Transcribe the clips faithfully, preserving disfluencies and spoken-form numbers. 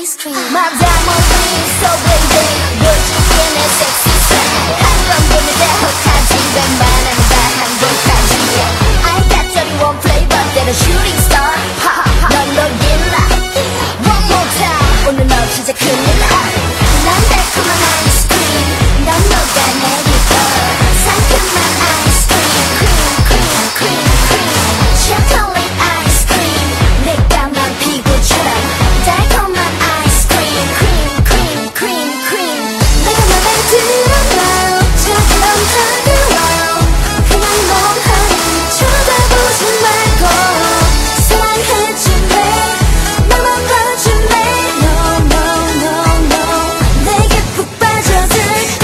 ice cream. My diamond ring so blazing, 요즘 내 sexy style. 한번 보면 대혹하지, 웬만한 다한 번까지. I got thirty-one flavor, 때론 shooting star. 넌 놀길라. One more time, 오늘 너 진짜 큰일 나. 난 달콤한 ice cream, 넌 녹아내리고. 상큼한 ice cream, cream, cream, cream, cream. chocolate ice cream, 내 까만 피부처럼. 달콤한 ice cream, cream, cream, cream, cream. 내가 맘에 들어봐, 차가운 하늘와. 그냥 멍하니 쳐다보지 말고. 사랑해줄래, 나만 봐줄래. No, no, no, no. 내게 푹 빠져들걸.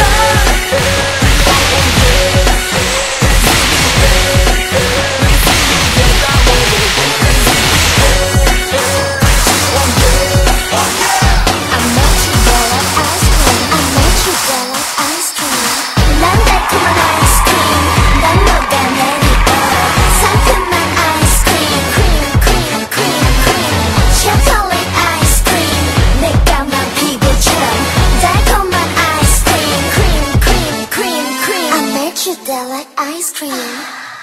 I met you there like ice cream. I met you there like ice cream. 난 달콤한 ice cream, 난 녹아내리고. 상큼한 ice cream, cream, cream, cream, cream. chocolate ice cream, 내 까만 피부처럼. 달콤한 ice cream, cream, cream, cream, cream. I met you there like ice cream.